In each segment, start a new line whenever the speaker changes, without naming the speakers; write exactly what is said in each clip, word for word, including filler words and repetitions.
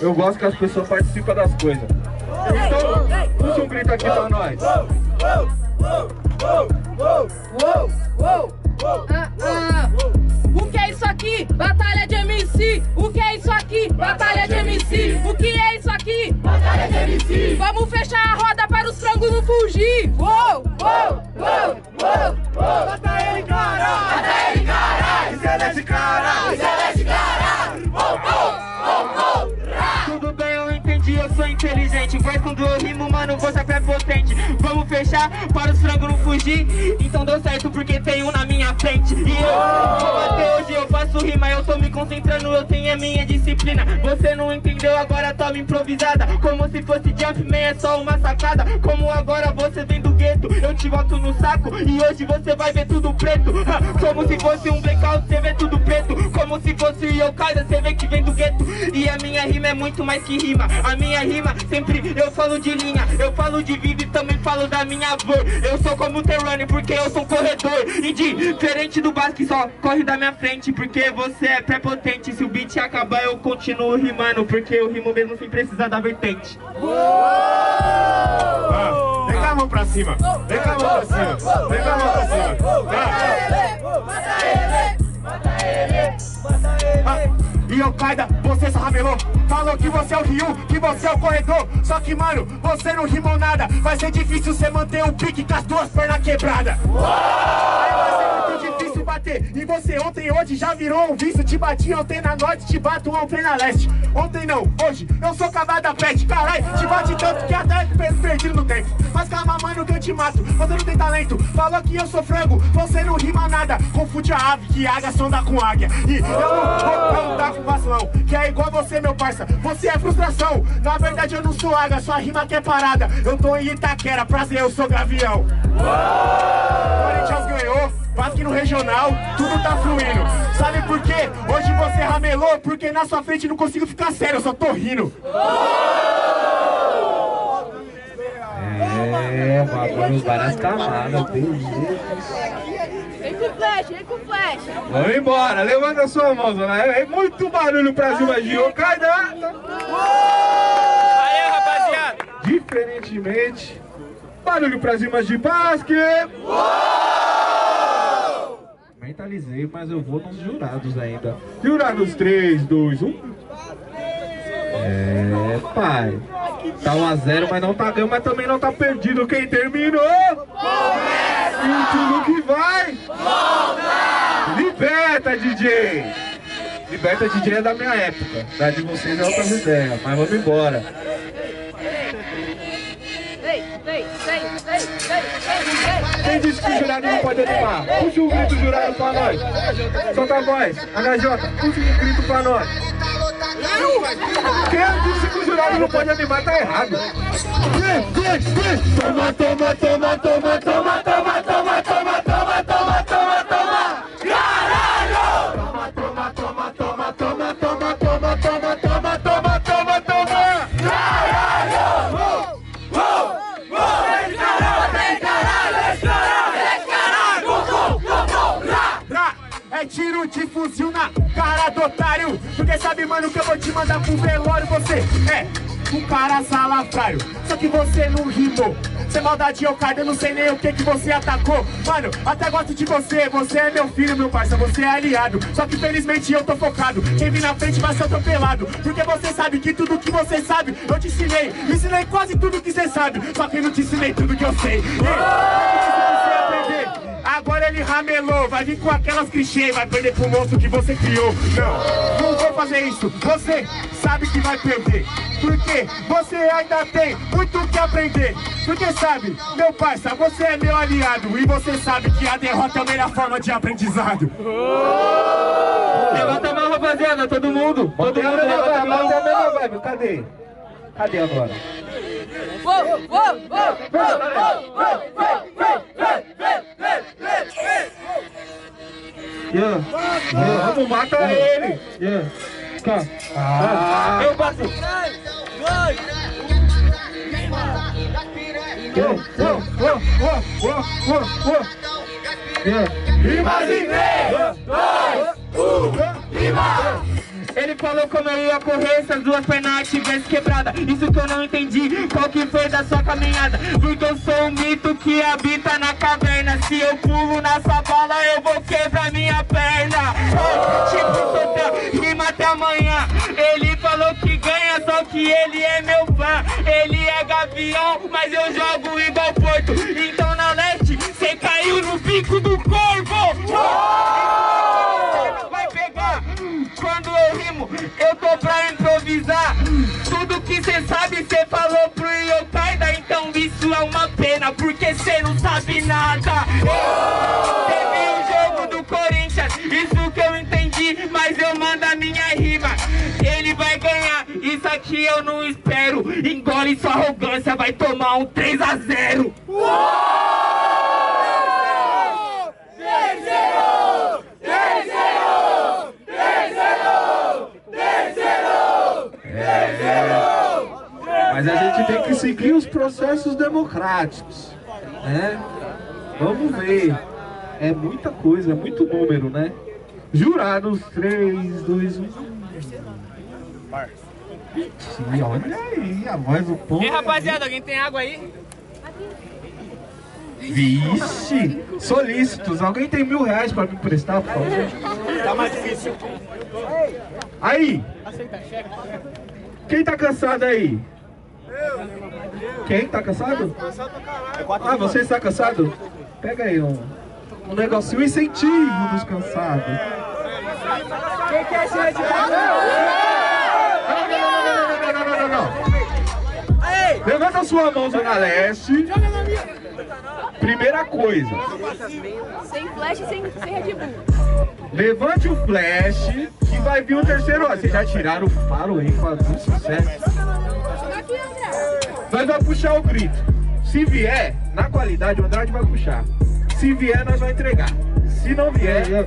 Eu gosto que as pessoas participam das coisas. Então, puxa um grito aqui pra nós.
Ah, ah. O que é isso aqui? Batalha de M C. O que é isso aqui? Batalha de M C. O que é isso aqui? Batalha de M C. Vamos fechar a roda para os frangos não fugir. Uou, uou, uou, uou, uou.
Mata ele, caralho! Mata ele, caralho! Celeste, caralho! Celeste, caralho! Uou, uou, uou, uou.
Tudo bem, eu entendi, eu sou inteligente. Mas quando eu rimo, mano, você é prepotente. Vamos fechar para os frangos não fugir. Então deu certo porque tem um na minha frente. E eu vou bater hoje, eu faço rima. Eu tô me concentrando, eu tenho a minha disciplina. Você não entendeu, agora toma improvisada. Como se fosse Jumpman, é só uma sacada. Como agora você vem do gueto, eu te boto no saco. E hoje você vai ver tudo preto. Como se fosse um blackout, você vê tudo preto. Como se fosse Yokaida, você vê que vem do gueto. E a minha rima é muito mais que rima. A minha rima, sempre eu falo de linha. Eu falo de vida e também falo da minha avó. Eu sou como o Terrone porque eu sou um corredor. E diferente do Basque, só corre da minha frente porque você é prepotente. Se o beat acabar eu continuo rimando porque eu rimo mesmo sem precisar da vertente.
Ah, vem com a mão pra cima. Vem com a mão pra cima. Vem com a mão pra cima. Mata ele, mata ele, mata ele. E Yokaida, você só ramelou. Falou que você é o Ryu, que você é o corredor. Só que, mano, você não rimou nada. Vai ser difícil você manter o pique com as duas pernas quebradas. Aí vai ser muito difícil bater. E você ontem e hoje já virou um vício. Te bati ontem na norte, te bato ontem na leste. Ontem não, hoje eu sou cavada pet. Caralho, te bate tanto que até perdido no tempo. Mas calma, mano, que eu te mato. Você não tem talento. Falou que eu sou frango, você não rima nada. Confunde a ave que águia sonda com águia. E eu não vou perguntar com vacilão, que é igual você, meu parça. Você é frustração. Na verdade eu não sou águia, sua rima que é parada. Eu tô em Itaquera, prazer, eu sou gavião. Corinthians ganhou, Basque no regional, tudo tá fluindo. Sabe por quê? Hoje você ramelou, porque na sua frente não consigo ficar sério, eu só tô rindo.
É, bagulho, várias camadas, beleza.
Vem com flash, vem com flash.
Vamos embora, levanta a sua mão, Zona. É muito barulho pra cima de Yokaida.
Aê, rapaziada!
Diferentemente, barulho pra cima de Basque. Mentalizei, mas eu vou nos jurados ainda. Jurados três, dois, um. É, pai. Tá um a zero, mas não tá ganho, mas também não tá perdido. Quem terminou? E o time que vai? Liberta, D J! Liberta, D J é da minha época. Da de vocês é outras ideias, mas vamos embora. Quem disse que o jurado não pode animar? Puxa um grito jurado pra nós. Solta a voz. H J, puxa um grito pra nós. Quem disse que o jurado não pode animar tá errado. Toma, toma, toma, toma, toma, toma, toma, toma, toma, toma, toma, toma. Caralho! Toma, toma, toma, toma, toma, toma, toma, toma, toma, toma, toma, toma. Caralho! É tiro de fuzil na cara do otário. Porque sabe, mano, que eu vou te mandar pro velório. Você é um cara salafrário, só que você não rimou. Você é maldade, Yokaida, eu não sei nem o que que você atacou. Mano, até gosto de você, você é meu filho, meu parça, você é aliado. Só que felizmente eu tô focado, quem vir na frente vai ser atropelado. Porque você sabe que tudo que você sabe, eu te ensinei. Ensinei quase tudo que você sabe, só que eu não te ensinei tudo que eu sei. Ei, você aprender. Agora ele ramelou, vai vir com aquelas clichês, vai perder pro monstro que você criou. Não, não vou fazer isso, você sabe que vai perder. Porque você ainda tem muito o que aprender. Porque sabe, meu parça, você é meu aliado. E você sabe que a derrota é a melhor forma de aprendizado. Levanta a mão, rapaziada, todo mundo. Todo mundo levanta a mão. Cadê? Cadê agora?
Uou, uou, uou, uou,
Yeah. Yeah. Vamos, mata ele! Yeah. Ah. Eu passo!
Rimas em três, dois, um, rima!
Ele falou como eu ia correr, essas duas pernas tivesse quebrada. Isso que eu não entendi, qual que foi da sua caminhada. Porque eu sou um mito que habita na caverna. Se eu pulo nessa bala, eu vou quebrar minha perna. Oh, tipo, soltão, rima até amanhã. Ele falou que ganha, só que ele é meu fã. Ele é gavião, mas eu jogo igual Porto. Então na leste, cê caiu no bico do corvo. Oh! Vai pegar, quando eu rimo, eu tô pra improvisar. Tudo que cê sabe, cê falou pro Yokaida. Então isso é uma pena, porque cê não sabe nada. Teve o jogo do Corinthians, isso que eu entendi, mas eu mando a minha rima. Ele vai ganhar, isso aqui eu não espero. Engole sua arrogância, vai tomar um três a zero.
Mas a gente tem que seguir os processos democráticos, né? Vamos ver. É muita coisa, é muito número, né? Jurados, três, dois, um. Sim, olha aí, a voz do povo.
E rapaziada, alguém tem água aí?
Vixe, solícitos. Alguém tem mil reais pra me emprestar, por favor?
Tá mais difícil.
Aí! Quem tá cansado aí? Quem tá cansado? Ah, você está cansado? Pega aí um, um negocinho, um incentivo dos cansados.
Quem quer ser de
Não, não, não, não, não, não. Levanta sua mão, Zona Leste. Primeira coisa.
Sem flash e sem, sem Red Bull.
Levante o flash que vai vir o terceiro. Vocês já tiraram o faro aí com do sucesso.
Aqui, André.
Nós vamos puxar o grito. Se vier, na qualidade, o Andrade vai puxar. Se vier, nós vamos entregar. Se não vier, já...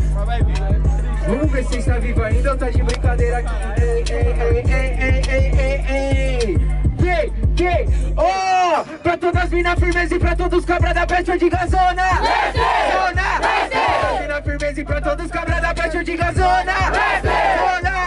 Vamos ver se você está vivo ainda ou tá de brincadeira aqui. Ei, ei, ei, ei, ei, ei, ei, ei. Que, que, oh! Pra todas as minas firmeza e pra todos os cabras da peste eu digo a zona! Zona! Pra minas firmeza e pra todos os cabras da peste eu digo a zona! Zona!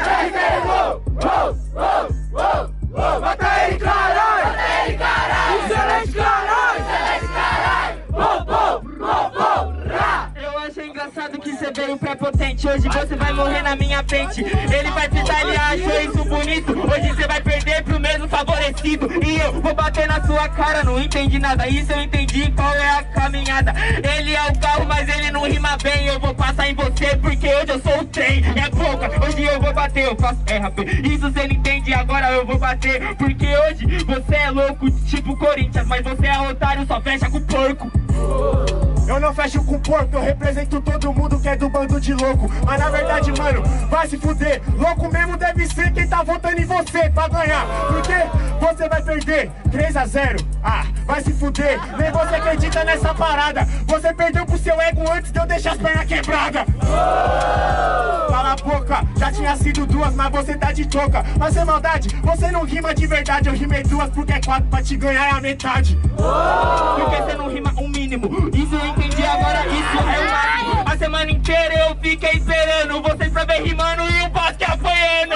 Oh, oh, oh, oh! Mata ele, caralho! Mata ele, caralho! Excelente, caralho! Excelente, caralho! Oh, oh, oh, oh, ra!
Eu achei engraçado que você veio prepotente. Hoje você vai morrer na minha frente. Ele vai pisar, ele achou isso bonito. Hoje você vai perder pro mesmo favorecido. E eu vou bater na sua cara, não entendi nada. Isso eu entendi qual é a caminhada. Ele é o carro, mas ele não rima bem. Eu vou passar em você porque hoje eu sou o trem. É boca, hoje eu vou bater, eu faço é rapaz. Isso você não entende, agora eu vou bater. Porque hoje você é louco, tipo Corinthians. Mas você é otário, só fecha com porco.
Eu não fecho com porco, eu represento todo mundo que é do bando de louco. Mas na verdade, mano, vai se fuder. Louco mesmo deve ser quem tá votando em você pra ganhar. Porque você vai perder três a zero. Ah, vai se fuder. Nem você acredita nessa parada. Você perdeu pro seu ego antes de eu deixar as pernas quebradas. Cala a boca, já tinha sido duas, mas você tá de toca. Mas sem maldade, você não rima de verdade. Eu rimei duas porque é quatro pra te ganhar é a metade.
Porque você não rima um mínimo. Isso eu entendi, agora isso é o máximo. A semana inteira eu fiquei esperando vocês pra ver rimando e o Bosque apanhando.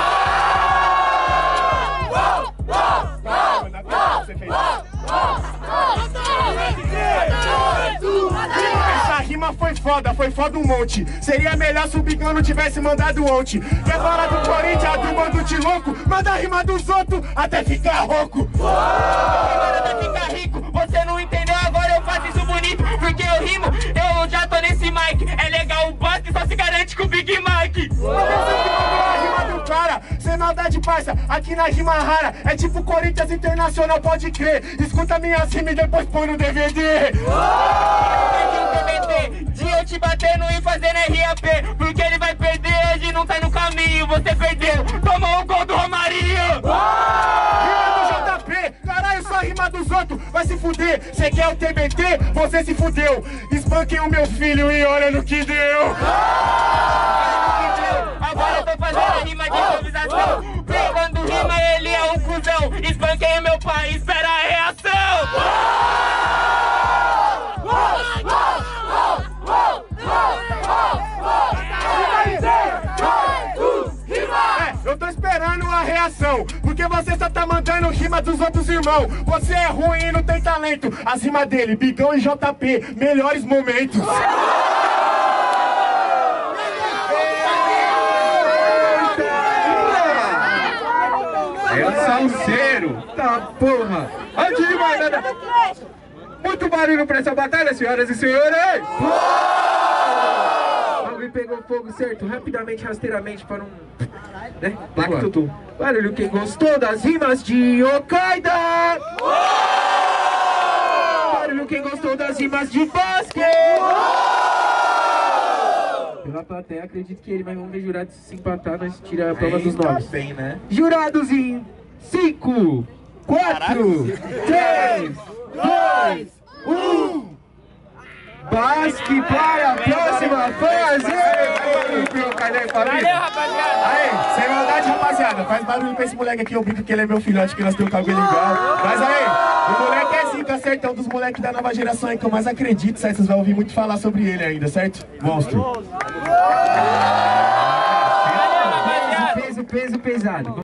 Essa rima foi foda, foi foda um monte. Seria melhor se o Bigão não tivesse mandado ontem. Quer falar do Corinthians, do bando de louco? Manda a rima dos outros até ficar rouco.
Agora até ficar rico, você não entendeu, agora eu faço isso bonito. Porque eu rimo, eu já tô nesse mic. É legal, o Bosque só se garante com o Big Mike.
Cara, sem maldade, parça, aqui na rima rara. É tipo Corinthians Internacional, pode crer. Escuta minhas rimas e depois põe no D V D.
De eu te batendo e fazendo R A P. Porque ele vai perder, hoje não tá no caminho. Você perdeu, tomou o gol do Romarinho.
Rima do J P, caralho, só rima dos outros. Vai se fuder, cê quer o T B T? Você se fudeu. Espanquem o meu filho e olha no que deu.
Agora eu tô fazendo a rima de improvisação. Quando rima ele é um cuzão. Espanquei meu pai, espera a reação.
não, porque você só tá mandando rima dos outros irmãos. Você é ruim e não tem talento. As rimas dele, Bigão e J P, melhores momentos.
É o salseiro. Tá porra. Antes de mais nada, muito barulho pra essa batalha, senhoras e senhores. O bagulho pegou fogo, certo? Rapidamente, rasteiramente, para um... né? Black Tutu. Barulho, quem gostou das rimas de Okaida? Barulho, quem gostou das rimas de Basque? Pela plateia, acredito que ele, mas vamos ver jurados se empatar, nós tira a prova dos nomes.
Bem, né?
Jurados em cinco, quatro, três, dois, um. Basque para a próxima fase!
Valeu, rapaziada! Aí, sem maldade, rapaziada, faz barulho pra esse moleque aqui, eu brinco que ele é meu filhote, que nós temos um cabelo igual. Mas aí, o moleque é zica, certo? É um dos moleques da nova geração aí que eu mais acredito, certo? Vocês vão ouvir muito falar sobre ele ainda, certo? Monstro!
Peso, peso, peso pesado.